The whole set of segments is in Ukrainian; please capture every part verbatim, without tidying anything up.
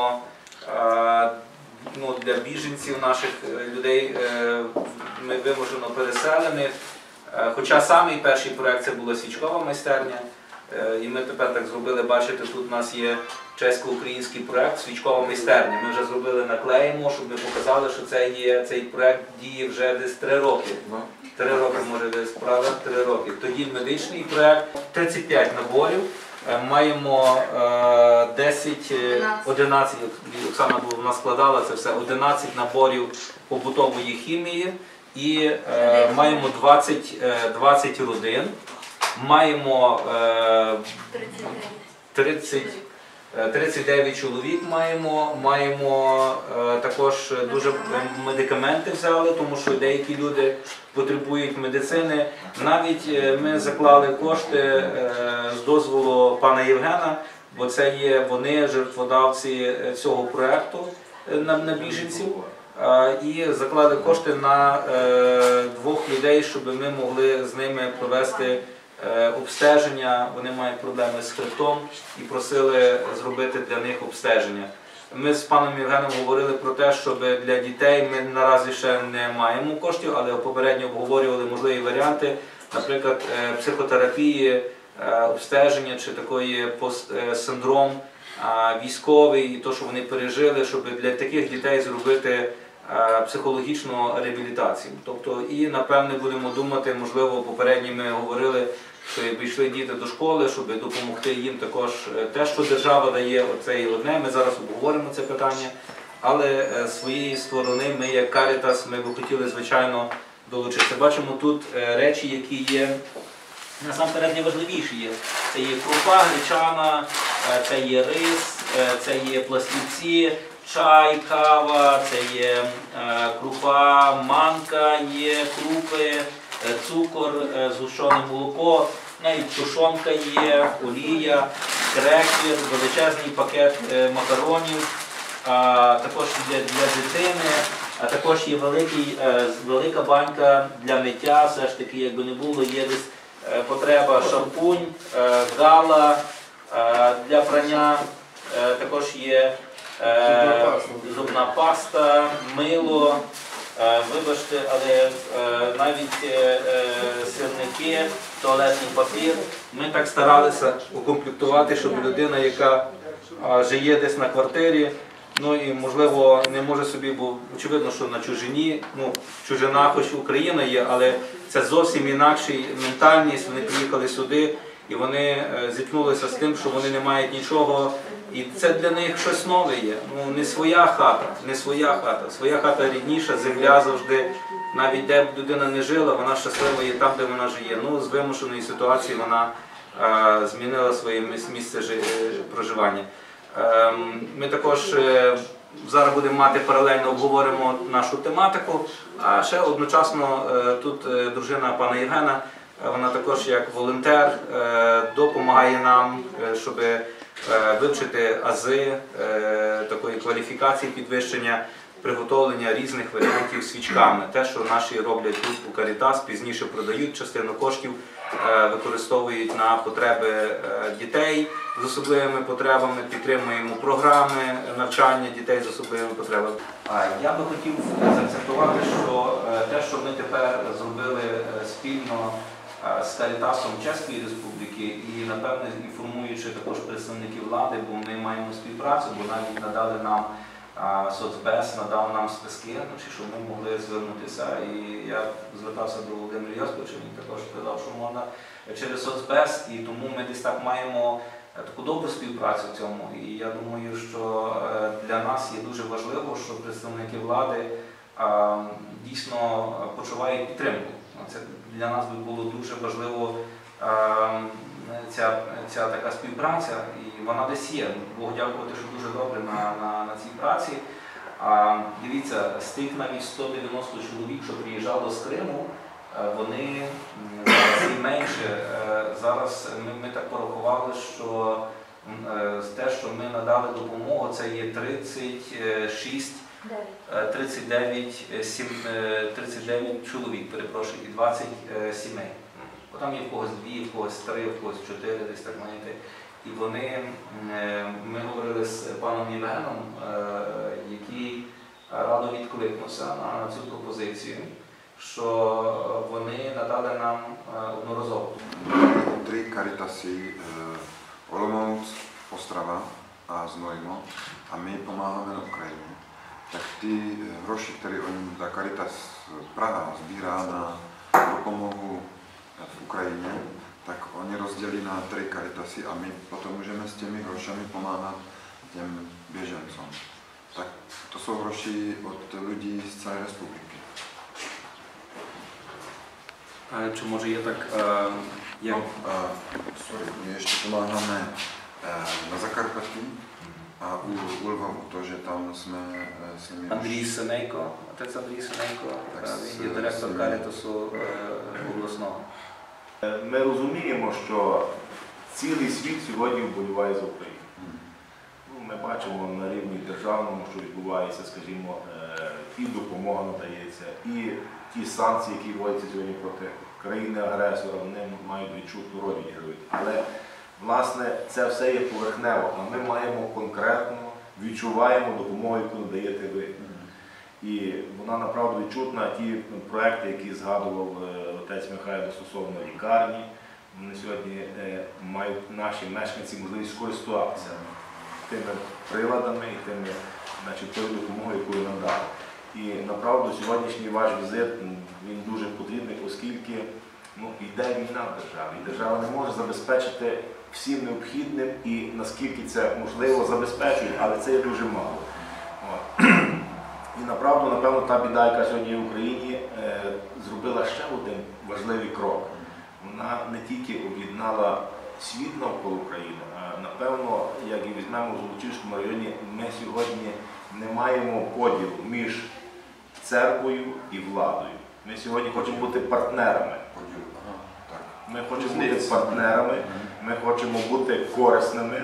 маємо ну, для біженців наших людей, ми вимушено переселених. Хоча самий перший проєкт це була свічкова майстерня. І ми тепер так зробили, бачите, тут у нас є чесько-український проєкт «Свічкова майстерня». Ми вже зробили, наклеїмо, щоб ми показали, що це є, цей проєкт діє вже десь три роки. Три роки, може, десь правда, три роки. Тоді медичний проєкт, тридцять п'ять наборів. Маємо десять, одинадцять, Оксана вона складала це все, одинадцять наборів побутової хімії і маємо двадцять, двадцять родин. Маємо тридцять, тридцять дев'ять чоловік, маємо, маємо також дуже медикаменти взяли, тому що деякі люди потребують медицини. Навіть ми заклали кошти з дозволу пана Євгена, бо це є вони жертводавці цього проєкту на, на біженців. І заклали кошти на двох людей, щоб ми могли з ними провести обстеження. Вони мають проблеми з хребтом і просили зробити для них обстеження. Ми з паном Євгеном говорили про те, щоб для дітей ми наразі ще не маємо коштів, але попередньо обговорювали можливі варіанти, наприклад, психотерапії, обстеження чи такої постсиндром військовий, і то, що вони пережили, щоб для таких дітей зробити психологічну реабілітацію. Тобто, і напевне будемо думати, можливо, попередньо ми говорили, що якби йшли діти до школи, щоб допомогти їм також те, що держава дає, оце і одне, ми зараз обговоримо це питання, але з своєї сторони ми, як Карітас, ми б хотіли, звичайно, долучитися. Бачимо тут речі, які є, насамперед, найважливіші є. Це є крупа гречана, це є рис, це є пластівці, чай, кава, це є е, крупа, манка, є крупи, е, цукор, е, згущене молоко, навіть тушонка є, олія, крекер, величезний пакет е, макаронів, а, також для, для дитини, а також є великий, е, велика банька для миття, все ж таки, якби не було, є десь е, потреба шампунь, е, гала е, для прання, е, також є Е, зубна паста, мило, е, вибачте, але е, навіть е, сирники, туалетний папір. Ми так старалися укомплектувати, щоб людина, яка е, живе десь на квартирі, ну і можливо не може собі, бо очевидно, що на чужині, ну чужина, хоч Україна є, але це зовсім інакша ментальність, вони приїхали сюди і вони зіткнулися з тим, що вони не мають нічого. І це для них щось нове є. Ну, не своя хата, не своя хата. Своя хата рідніша, земля завжди, навіть де б людина не жила, вона щаслива є там, де вона живе. Ну, з вимушеної ситуації вона е, змінила своє місце проживання. Е, ми також е, зараз будемо мати паралельно, обговоримо нашу тематику, а ще одночасно е, тут е, дружина пана Євгена, е, вона також як волонтер е, допомагає нам, е, щоб вивчити ази такої кваліфікації, підвищення, приготовлення різних варіантів свічками. Те, що наші роблять тут у Карітас, пізніше продають, частину коштів використовують на потреби дітей з особливими потребами, підтримуємо програми навчання дітей з особливими потребами. Я би хотів заакцентувати, що те, що ми тепер зробили спільно з Карітасом Чеської Республіки і, напевне, інформуючи також представників влади, бо ми маємо співпрацю, бо навіть надали нам соцбез, надав нам списки, щоб ми могли звернутися. І я звертався до Володимира Йосиповича, він також сказав, що можна через соцбез, і тому ми десь так маємо таку добру співпрацю в цьому. І я думаю, що для нас є дуже важливо, що представники влади дійсно почувають підтримку. Це для нас би було дуже важливо ця, ця така співпраця, і вона десь є. Богу дякувати, що дуже добре на, на, на цій праці. А, дивіться, з тих навіть сто дев'яносто чоловік, що приїжджало з Криму, вони зараз і менше. Зараз ми, ми так порахували, що те, що ми надали допомогу, це є тридцять шість тридцять дев'ять, тридцять дев'ять чоловік, перепрошую, і двадцять сімей. Бо там є в когось дві, в когось три, в когось чотири, десь так маєте. І вони, ми говорили з паном Євгеном, який радо відкликнувся на цю пропозицію, що вони надали нам одноразово. Три Caritasy, Olomouc, Ostrava a Znojmo, a my pomáháme na Ukrajině. Tak ty hroši, které oni, ta Caritas Praha sbírá na dopomohu v Ukrajině, tak oni rozdělí na tři Caritasy a my potom můžeme s těmi hrošami pomáhat těm běžencům. Tak to jsou hroši od lidí z celé republiky. A czy może je tak... Jak... No, sorry, my ještě pomáháme na Zakarpatí a u, u Lvovu, to, že tam jsme s nimi... Андрій Синейко, отець Андрій Синейко, він є директор Карітасу обласного. Ми розуміємо, що цілий світ сьогодні вболіває за Україну. Ну, ми бачимо на рівні державному, що відбувається, скажімо, і допомога надається, і ті санкції, які вводяться сьогодні проти країни-агресора, вони мають відчутну роль відіграють. Але, власне, це все є поверхнево, а ми маємо конкретно, відчуваємо допомогу, яку надаєте ви. І вона направду відчутна. Ті проекти, які згадував отець Михайло стосовно лікарні, вони сьогодні мають наші мешканці можливість скористуватися тими приладами і тими, значить, тою допомогою, яку нам дали. І направду сьогоднішній ваш візит, він дуже потрібний, оскільки ну, йде війна в державі. І держава не може забезпечити всім необхідним і наскільки це можливо забезпечує, але це є дуже мало. От. І направду, напевно, та біда, яка сьогодні є в Україні, е, зробила ще один важливий крок. Вона не тільки об'єднала світ навколо України, а напевно, як і візьмемо в Золочівському районі, ми сьогодні не маємо поділу між церквою і владою. Ми сьогодні хочемо бути партнерами. Ми хочемо бути партнерами, ми хочемо бути корисними.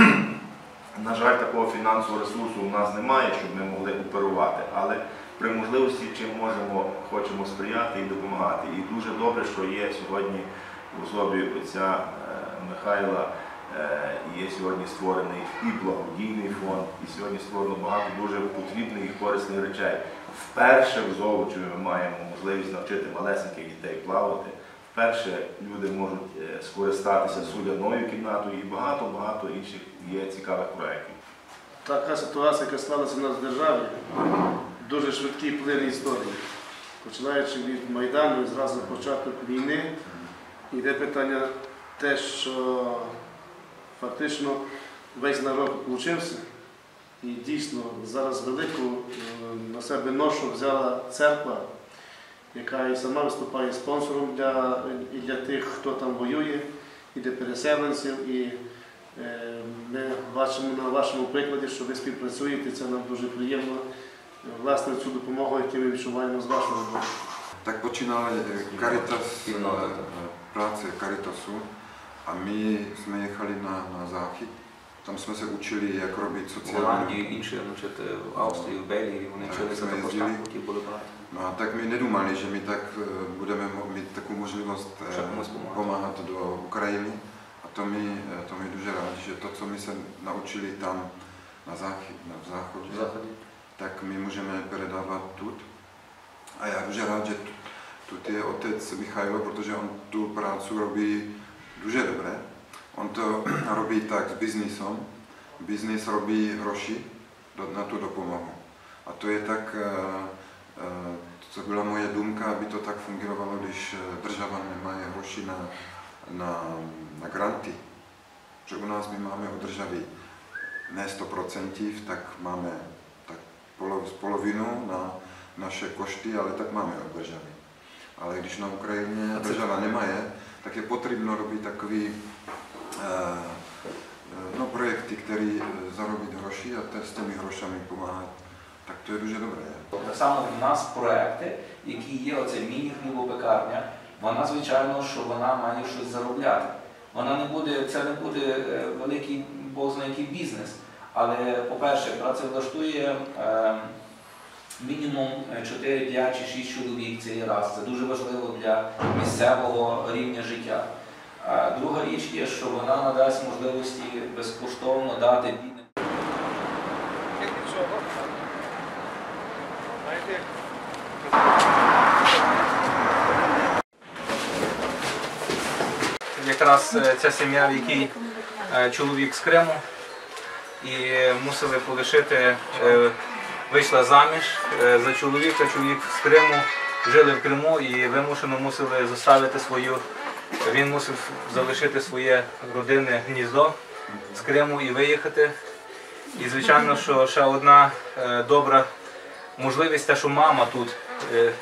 На жаль, такого фінансового ресурсу у нас немає, щоб ми могли оперувати, але при можливості, чим можемо, хочемо сприяти і допомагати. І дуже добре, що є сьогодні в особі отця Михайла, є сьогодні створений і благодійний фонд, і сьогодні створено багато дуже потрібних і корисних речей. Вперше в Золочеві ми маємо можливість навчити малесеньких дітей плавати. Вперше люди можуть скористатися соляною кімнатою і багато-багато інших є цікавих проєктів. Така ситуація, яка склалася в нас в державі, дуже швидкий плин історії. Починаючи від Майдану і зразу початок війни, йде питання те, що фактично весь народ получився. І дійсно зараз велику на себе ношу взяла церква, яка і сама виступає спонсором для, і для тих, хто там воює, і для переселенців. І е, ми бачимо на вашому прикладі, що ви співпрацюєте, це нам дуже приємно. Власне, цю допомогу, яку ми відчуваємо з вашого боку. Tak počínala Caritas, práce Caritasu a my jsme jechali na, na záchyt. Tam jsme se učili, jak robit В sociální... Голландії, інші вчити в Австрії, в Бельгії, вони вчилися також там, хотіли були брати. No a tak my nedumali, že my tak budeme mít takovou možnost pomáhat do Ukrajiny. A to mi, to mi дуже rádi, že to, co my se naučili tam na záchyt, na záchodě, tak my můžeme předávat тут. A já дуже rád, že тут je otec Michailo, protože on tu prácu robí дуже dobře. On to robí tak s biznisom. Biznis robí hroši na tu dopomohu. A to je tak, to byla moje dumka, aby to tak fungovalo, když država nemá hroši na, na, na granty. Že u nás my máme od državy ne sto procent, tak máme tak polovinu na naše košty, ale tak máme od državy. Ale když na Ukrajině država nemá je, tak je potřebno robit takový no, projekty, které zarobí hroši a s těmi hrošami pomáhat. Так то є дуже добре. Так само в нас проекти, які є оце міні-хлібопекарня, вона, звичайно, що вона має щось заробляти. Вона не буде, це не буде великий, бог знає який бізнес. Але, по-перше, працевлаштує е, мінімум чотири, п'ять чи шість чоловік цей раз. Це дуже важливо для місцевого рівня життя. А друга річ є, що вона надасть можливості безкоштовно дати бідним. нічого. Знаєте, Якраз е, ця сім'я, в якій е, чоловік з Криму, і мусили полишити, е, вийшла заміж е, за чоловіка, чоловік з Криму, жили в Криму і вимушено мусили заставити свою, він мусив залишити своє родинне гніздо з Криму і виїхати. І звичайно, що ще одна е, добра можливість, те, що мама тут е,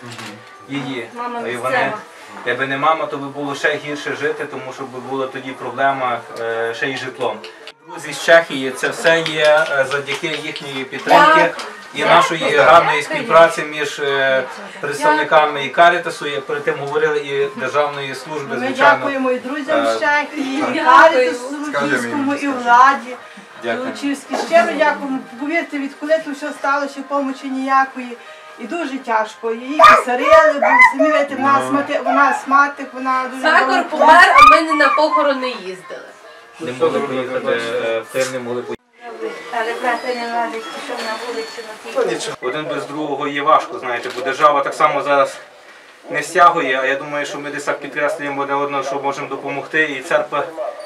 її. Мама І вони, місцева. якби не мама, то би було ще гірше жити, тому що би була тоді проблема е, ще й з житлом. Друзі з Чехії, це все є е, завдяки їхньої підтримки і нашої гарної співпраці між е, представниками і Карітасу, як перед тим говорили, і Державної служби, Ми звичайно. дякуємо і друзям Е, з Чехії, і Дякую. Карітасу Лучівському, і владі. Дякую. Лучівській. Щиро дякуємо. Повірте, відколи тут все стало, ще помочі ніякої. І дуже тяжко. Її писарили, бо самі видите, в нас мати, вона сматик, вона дуже Сакор добре. помер, а ми не на похорони їздили. Не могли поїхати е, в Тир, не могли поїхати. Але брата не ладить, пішов на вулицю на тій. Один без другого є важко, знаєте, бо держава так само зараз не стягує, а я думаю, що ми десь так підкреслюємо одне одного, що можемо допомогти, і церква,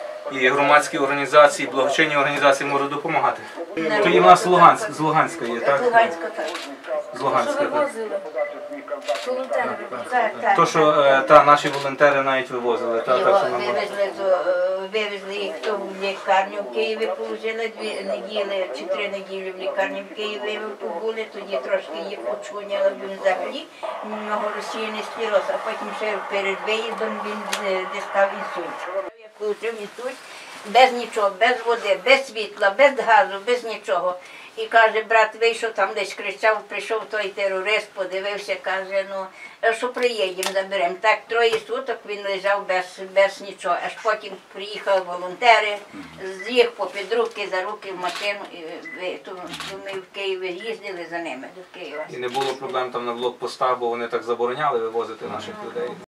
і громадські організації, благочинні організації можуть допомагати. То і в нас Луганськ, з Луганська є, так? Луганська так. З Луганська, так. Вивозили. Волонтери вивозили. Так, так. То, що е, та, наші волонтери навіть вивозили, та, так, Його що нам... вивезли, до, е, вивезли їх то в лікарню в Києві, положили дві неділі чи три неділі в лікарні в Києві побули, тоді трошки їх почуняли, він взагалі, в нього розсіяний склероз, а потім ще перед виїздом він е, дістав інсульт. Я отримав інсульт без нічого, без води, без світла, без газу, без нічого. І каже, брат вийшов там десь кричав, прийшов той терорист, подивився, каже, ну, що приїдемо, заберемо. Так троє суток він лежав без, без нічого. Аж потім приїхали волонтери, з їх попід руки, за руки в машину, і ви- то ми в Києві їздили за ними до Києва. І не було проблем там на блокпостах, бо вони так забороняли вивозити наших людей.